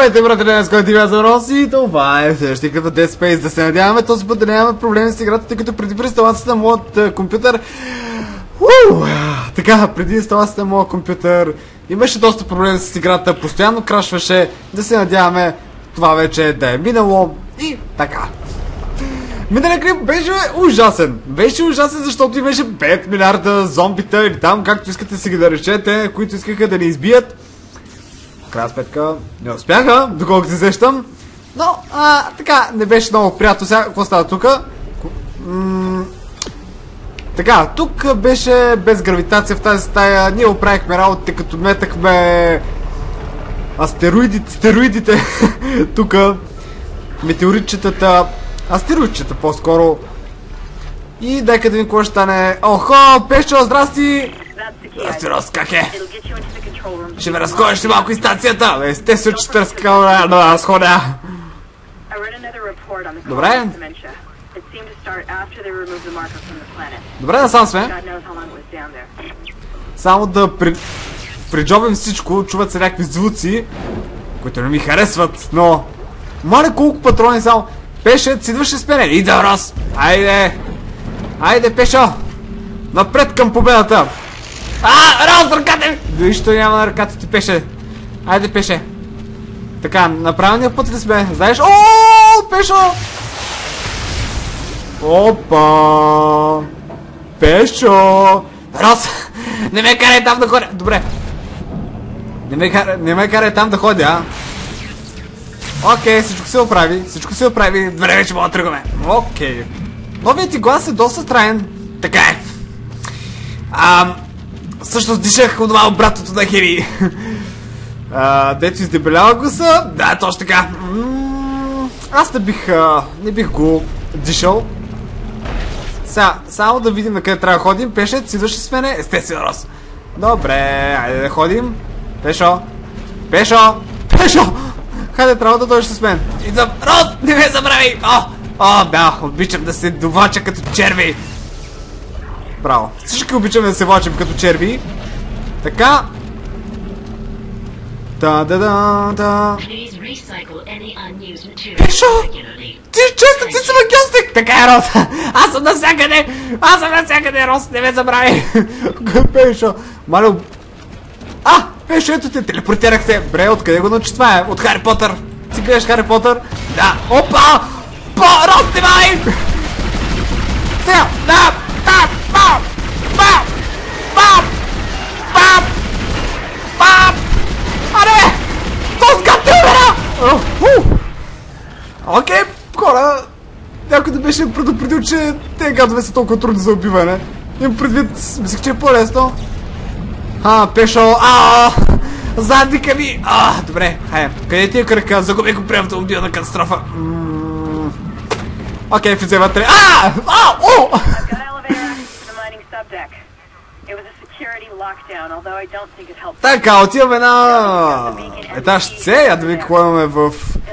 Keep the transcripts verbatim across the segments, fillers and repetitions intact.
Здравейте, брате, днес който ви за Рос и това е следващия като Dead Space. Да се надяваме този път да нямаме проблеми с играта, тъй като преди инсталацията на моят uh, компютър... Уу, така, преди инсталацията на моят компютър имаше доста проблеми с играта, постоянно крашваше. Да се надяваме това вече да е минало и така. Миналия клип беше ужасен. Беше ужасен, защото имаше пет милиарда зомбита или там, както искате си ги да речете, които искаха да ни избият. Крайна сметка не успяха, доколкото се сещам. Но, а, така, не беше много приятно. Сега, какво става тук? Така, тук беше без гравитация в тази стая. Ние оправихме работите, като метахме астероидите, стероидите тук, метеоритчетата, астероидчета по-скоро. И нека да видим какво ще стане. Охо, Пешо, здрасти! Здрасти, Рос, как е? Ще ме разходиш ли малко и станцията? Естествено, че ще разходя да разходя. Добре. Добре, насам сме. Само да при... приджобим всичко, чуват се някакви звуци, които не ми харесват, но... Мале колко патрони само... Пеше, си идваш с мене. Ида, Рос! Айде! Айде, Пешо! Напред към победата! А, Рос, ръката ми! Нищо няма на ръката ти, Пеше. Айде, Пеше. Така, на правилния път ли сме? Знаеш? Ооо, Пешо! Опа! Пешо! Рос! Не ме карай там да ходя! Добре. Не ме карай, не ме карай там да ходя, а? Окей, всичко се оправи. Всичко се оправи. Добре, вече мога да тръгваме. Окей. Новият ти глас е доста странен. Така е. Ам... Всъщност дишах от това обратното на Хеви. Дето издебелява гласа. Да, точно така. М-м, аз не бих, а, не бих го дишал. Сега, само да видим на къде трябва да ходим. Пеше, си идваш с мене? Естествено, Рос. Добре, айде да ходим. Пешо. Пешо. Пешо. Хайде, трябва да дойдеш с мен. Идвам. Рос, не ме забрави. О, о, да, обичам да се довлача като черви. Браво. Всички обичаме да се влачим като черви. Така. Да-да-да-да. Пешо! Ти често, ти си магиостик! Така е, Рос! Аз съм навсякъде! Аз съм навсякъде, Рос! Не ме забрави! Пешо! Мале... А! Пешо, ето те! Телепортирах се! Бре, откъде го научи това е? От Хари Потър! Ти гледаш Хари Потър? Да! Опа! По! Рос, снимай! Сега! Да! Да! Пап! Пап! Пап! Пап! Пап! Аре! Този гад те умера! Окей, хора, някой да беше предупредил, че те гадове са толкова трудни за убиване. Имам предвид, мислех, че е по-лесно. А, Пешо, ааа! Задника ми! А, добре, хайде, къде ти е кръка? Загубих го при автомобилна катастрофа. Окей, влизай вътре. А! А! О! Така, отиваме на етаж С, я да видим какво имаме в...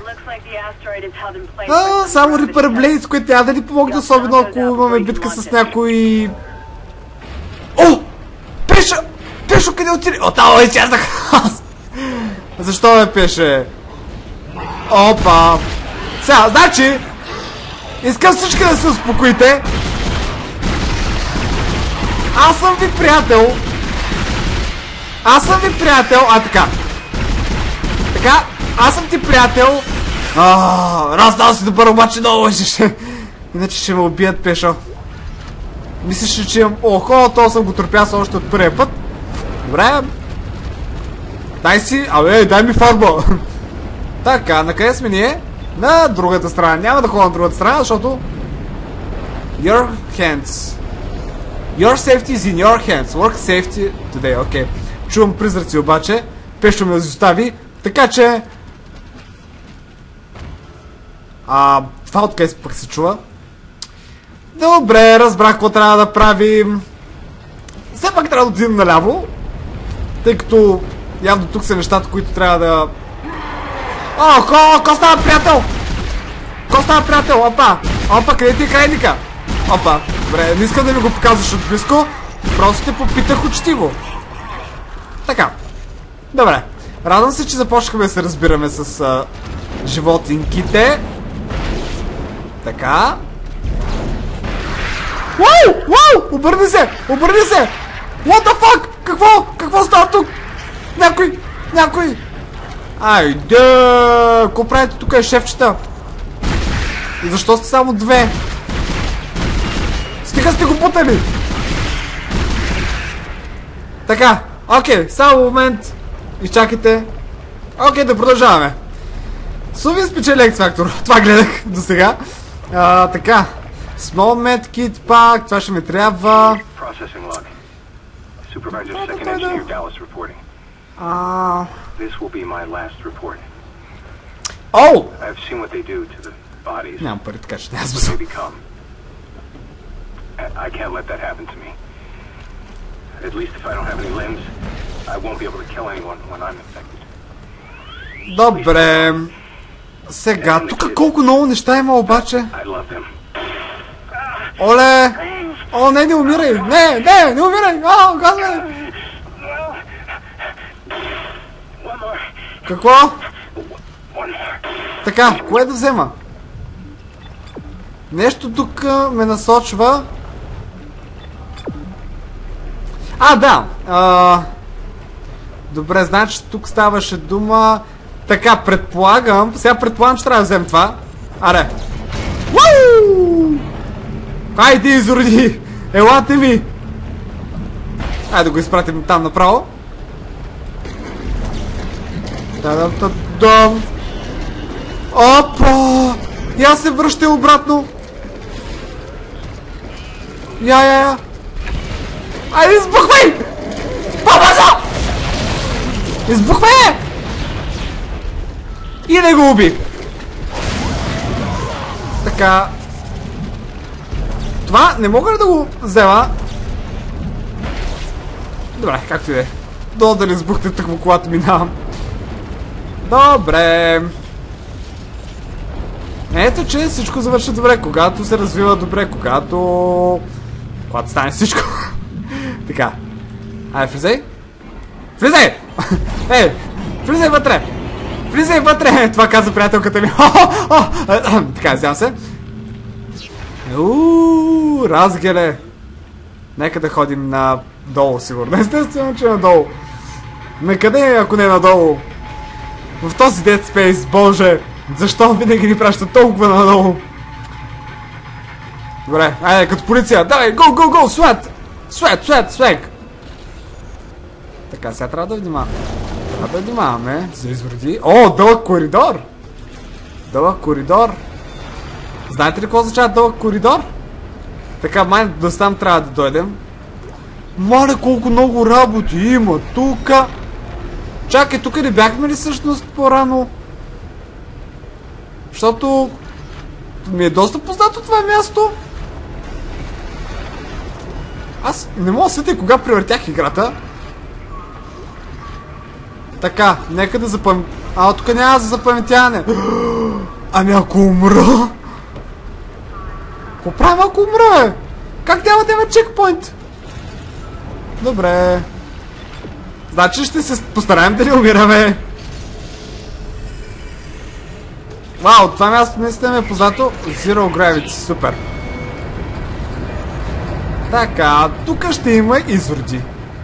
А, само Рипър Блейдс, което трябва да ни помогне, особено ако имаме битка с някой... О! Пешо! Пешо, къде отиде? О, там изчезнах! Защо ме Пеше? Опа! Сега, значи... Искам всички да се успокоите. Аз съм ви приятел. Аз съм ви приятел. А, така. Така, аз съм ти приятел. Ааа, раздал си добър, обаче много лъжеше. Иначе ще ме убият, Пешо. Мислиш ли, че имам... Охо, то съм го търпясал още от първия път. Добре. Дай си... Абе, дай ми фарба. Така, на къде сме ние? На другата страна. Няма да ходя на другата страна, защото... Your hands. Your safety is in your hands. Work safety today. Окей. Okay. Чувам призраци обаче. Пешо ме изостави. Така че... А, това откъде пък се чува. Добре, разбрах какво трябва да правим. Все пак трябва да отидем наляво. Тъй като явно тук са нещата, които трябва да... О, ко, ко става, приятел? Ко става, приятел? Опа! Опа, къде ти е крайника? Опа, добре, не искам да ми го показваш от близко. Просто те попитах учтиво. Така. Добре. Радвам се, че започнахме да се разбираме с а, животинките. Така. Уау! Уау! Обърни се! Обърни се! What the fuck? Какво? Какво става тук? Някой! Някой! Айде! Какво правите тук е шефчета? И защо сте само две? Стига сте го путали! Така, окей, само момент. Изчакайте. Окей, да продължаваме. Суви спечели X-Factor. Това гледах до сега. А, така. Small medkit пак. Това ще ми трябва. А... О! Нямам пари, така че няма смисъл. I can't let that happen to me. At least if I don't have any limbs, I won't be able to kill anyone when I'm infected. Добре. Сега, тук колко много неща има обаче. Оле! О, не, не умирай! Не, не, не умирай! О, Господи! Какво? Така, кое да взема? Нещо тук ме насочва. А, да! А, добре, значи тук ставаше дума. Така, предполагам. Сега предполагам, че трябва да вземем това. Аре! Ууу! Хайде, изроди! Елате ми! Айде да го изпратим там направо. Та-дам-та-дам! Опа! Я се връща обратно! Я, я, я! Айде, избухвай! По-бързо! Избухвай! И не го уби! Така... Това не мога ли да го взема? Добре, както и да е. Долу да не избухне тъкмо, когато минавам. Добре. Ето, че всичко завърши добре, когато се развива добре, когато... Когато стане всичко. Така. Ай, влизай. Влизай! Ей, влизай вътре! Влизай вътре! Това каза приятелката ми. Така, взявам се. Ууу, разгеле. Нека да ходим надолу, сигурно. Естествено, че надолу. Ме къде е, ако не надолу? В този Dead Space, боже! Защо винаги ни праща толкова надолу? Добре, айде, като полиция. Давай, го, го, го, свет! Свет, свет, свек! Така, сега трябва да внимаваме. Трябва да внимаваме за извороди. О, дълъг коридор! Дълъг коридор. Знаете ли какво означава дълъг коридор? Така, май до там трябва да дойдем. Мале, колко много работи има тука. Чакай, тук не бяхме ли всъщност по-рано? Защото ми е доста познато това място. Аз не мога да сетя кога превъртях играта. Така, нека да запъм... А, тук няма за запаметяване. Ами ако умра? Какво правим ако умра, бе? Как няма да има чекпоинт? Добре. Значи ще се постараем да не умираме. Вау, това място наистина ми е познато. Zero Gravity, супер. Така, тук ще има изроди.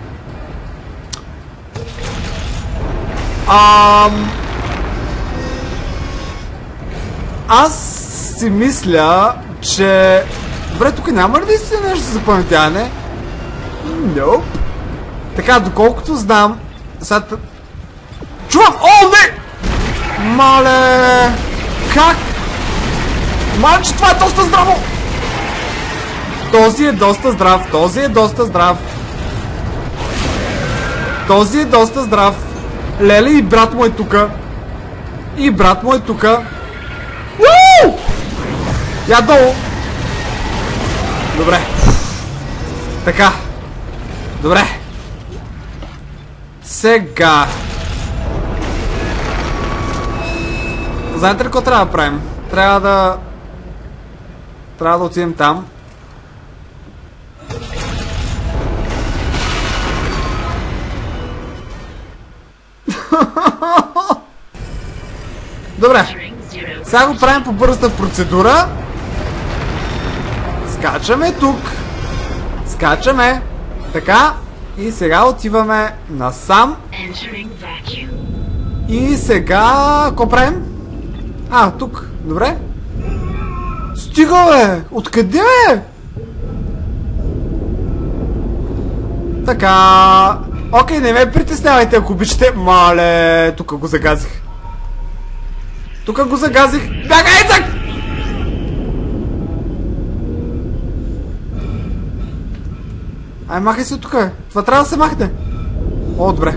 Ам... Аз си мисля, че... Добре, тук няма ли да си нещо за запаметяване? Nope. Така, доколкото знам... Сега... Чувам! О, не! Мале! Как? Мале, че това е доста здраво! Този е доста здрав, този е доста здрав. Този е доста здрав. Леле, и брат му е тука. И брат му е тука. Уу! Я долу. Добре. Така. Добре. Сега. Знаете ли какво трябва да правим? Трябва да... Трябва да отидем там. Добре. Сега го правим по бързата процедура. Скачаме тук. Скачаме. Така. И сега отиваме насам. И сега... Ко правим? А, тук. Добре. Стига, бе! Откъде, бе? Така... Окей, не ме притеснявайте, ако обичате. Мале, тук го загазих. Тук го загазих. Бягай, Ицак! Ай, махай се от тук, бе. Това трябва да се махне. О, добре.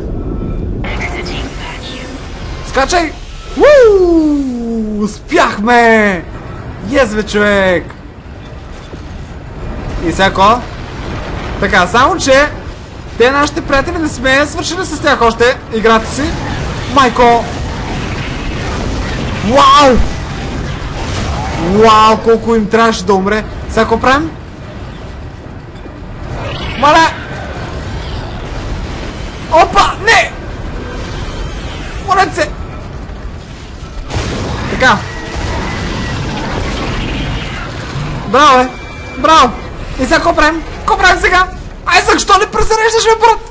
Скачай! Ууу! Успяхме! Ес, бе, човек! И сега. Така, само че те, нашите приятели, не сме свършили с тях още играта си. Майко! Вау! Вау, колко им трябваше да умре. Сега какво правим? Мале! Опа! Не! Молете се! Така. Браво, е! Браво! И сега какво правим? Какво правим сега? Ай, защо не презареждаш, бе, брат?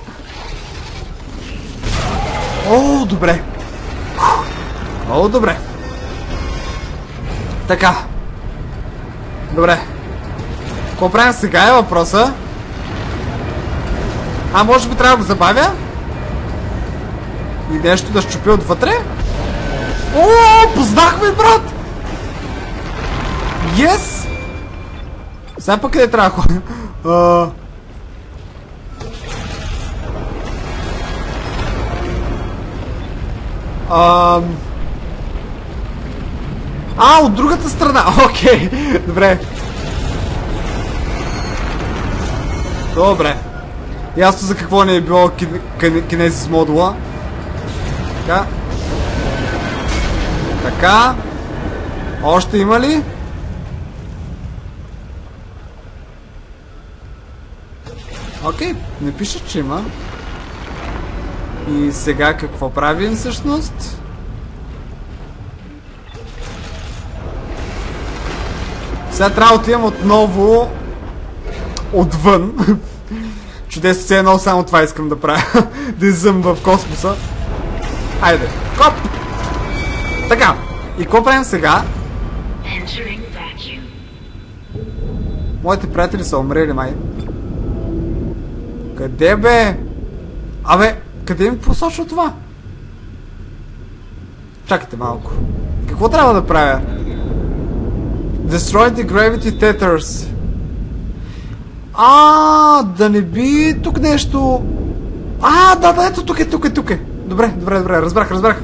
О, добре. О, добре. Така. Добре. Какво правим сега е въпроса? А, може би трябва да го забавя? И нещо да щупи отвътре? О, познахме, брат! Yes! Сега пък къде трябва да ходим? Uh... Uh... А, от другата страна! Окей, okay. Добре. Добре. Ясно за какво не е било кинезис модула. Така. Така. Още има ли? Окей, okay, не пише, че има. И сега какво правим всъщност? Сега трябва да отидем отново отвън. Чудесно, все едно само това искам да правя. Да излизам в космоса. Айде, коп! Така, и какво правим сега? Моите приятели са умрели, май. Къде, бе? Абе, къде ми посочва това? Чакайте малко. Какво трябва да правя? Destroy the gravity tethers. А, да не би тук нещо... А, да, да, ето тук е, тук е, тук е. Добре, добре, добре, разбрах, разбрах.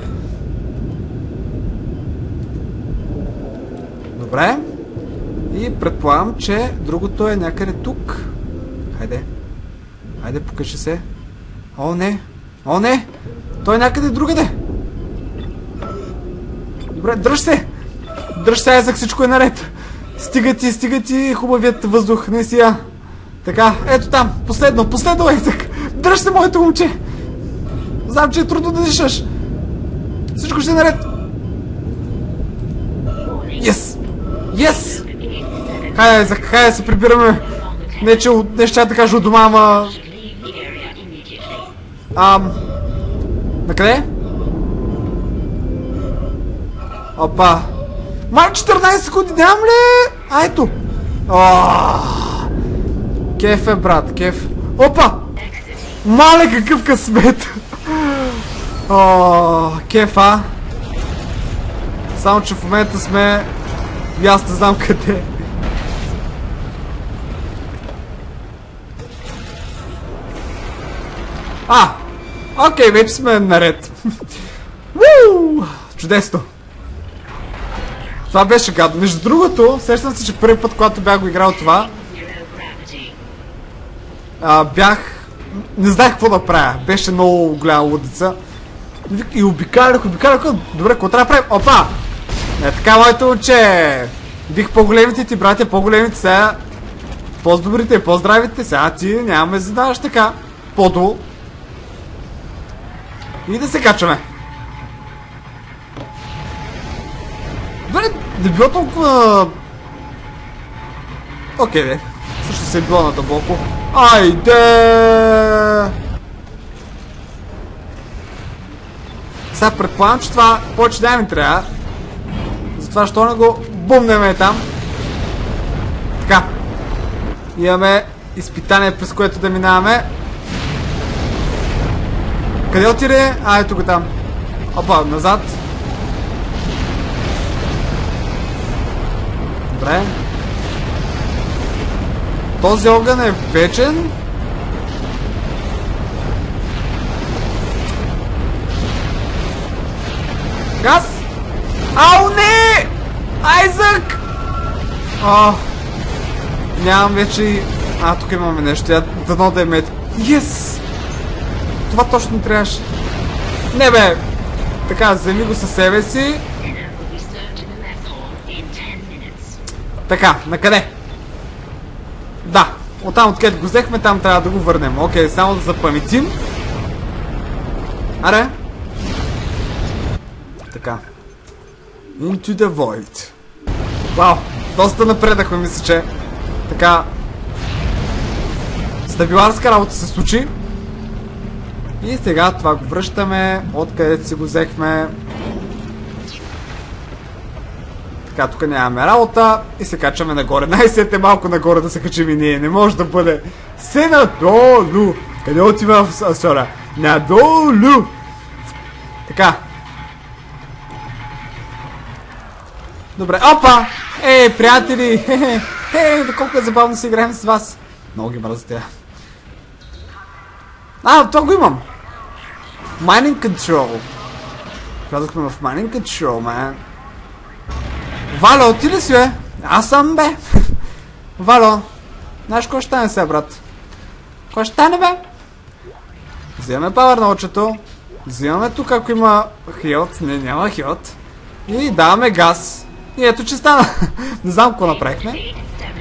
Добре. И предполагам, че другото е някъде тук. Хайде. Хайде, покажи се. О, не. О, не. Той е някъде другаде. Добре, дръж се. Дръж се, Айзак, всичко е наред. Стига ти, стига ти хубавият въздух, не си я. Така, ето там, последно, последно, Айзак. Дръж се, моето момче. Знам, че е трудно да дишаш. Всичко ще е наред. Yes! Yes! Хайде, Айзак, хайде да се прибираме. Не, че не ще да кажа от дома, ама... Ам... Накъде? Опа! Май четиринайсет секунди, нямам ли? А, ето! Кеф е, брат, кеф. Опа! Мале, какъв късмет! О, кеф, а? Само, че в момента сме... И аз не знам къде. А! Окей, вече сме наред. Вуу! Чудесно! Това беше гадно. Между другото, сещам се, че първи път, когато бях го играл това, а, бях... Не знаех какво да правя. Беше много голяма лудица. И обикалях, обикалях. Добре, какво трябва да правим? Опа! Не така, моето момче! Бих по-големите ти, братя, по-големите сега. По-добрите, по-здравите. Сега ти нямаме задаваш така. По-долу. И да се качваме. Добре, не било толкова... Окей, де. Също се е било надълбоко. Айде! Сега предполагам, че това повече да ми трябва. Затова, що не го бумнеме там. Така. Имаме изпитание, през което да минаваме. Къде отиде? А, ето го там. Опа, назад. Добре. Този огън е вечен. Газ! Ау, не! Айзък! О, нямам вече... А, тук имаме нещо. Я дано да е мет. Yes! Това точно не трябваше. Не бе! Така, вземи го със себе си. Така, накъде? Да, оттам откъдето го взехме, там трябва да го върнем. Окей, само да запаметим. Аре? Така. Into the void. Вау, доста напредахме, мисля, че. Така. Стабиларска работа се случи. И сега това го връщаме, откъдето си го взехме. Така, тук нямаме работа и се качваме нагоре. Най-сетне малко нагоре да се качим и ние. Не може да бъде. Се надолу! Къде отива в асора? Надолу! Така. Добре, опа! Ей, приятели! Хе-хе! Колко е забавно си играем с вас. Много ги мразя тя. А, това го имам! Mining Control. Казахме в Mining Control, man. Вало, ти ли си, бе? Аз съм, бе. Вало. Знаеш, кой ще стане сега, брат? Кой ще стане, бе? Вземаме пауър на очето. Взимаме тук, ако има хилт. Не, няма хилт. И даваме газ. И ето, че стана. Не знам какво направихме.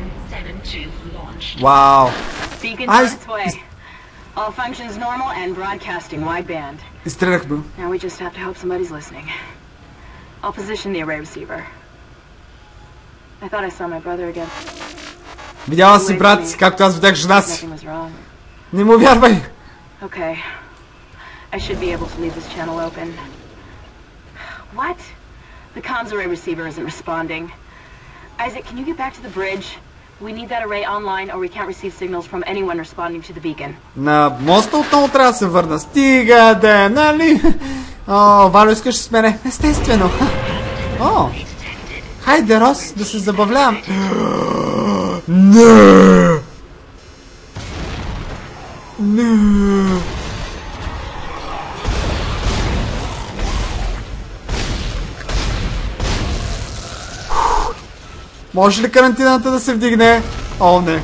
Вау. Ай, All functions normal and broadcasting wideband. изстрелях, бе. Now we just have to hope somebody's listening. I'll position the array receiver. I thought I saw my brother again. Видяла си брат си, както аз видях жена си. Nothing was wrong. Не му вярвай. Okay. I should be able to leave this channel open. What? The comms array receiver isn't responding. Isaac, can you get back to the bridge? We need that array online or we can't receive signals from anyone responding to the beacon. На моста отново трябва да се върна. Стига да, нали? О, Вало, искаш с мене? Естествено. О, хайде, Рос, да се забавлявам. Не! Не! Може ли карантината да се вдигне? О, не.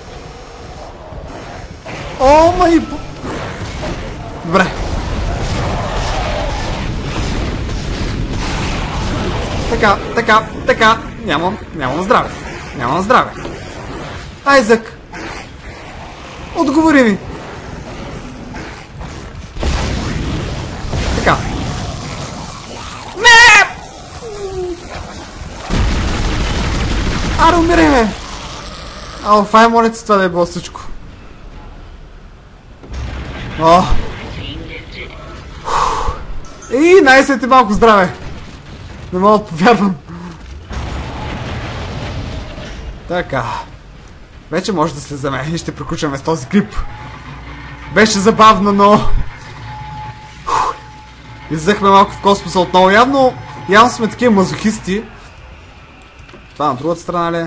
О, май... Добре. Така, така, така. Нямам, нямам здраве. Нямам здраве. Айзък. Отговори ми. Така. Не! Аре, умирай, бе! Ало, фай, моля си това да е било всичко. О! И най-сетне малко здраве. Не мога да повярвам. Така. Вече може да слезаме и ще приключваме с този клип. Беше забавно, но... Излезахме малко в космоса отново. Явно, явно сме такива мазохисти. Това на другата страна ли?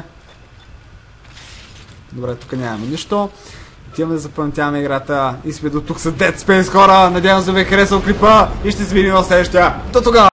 Добре, тук нямаме нищо. Отиваме да запаметяваме играта и сме до тук с Dead Space, хора. Надявам се да ви е харесал клипа и ще се видим в следващия. До тогава!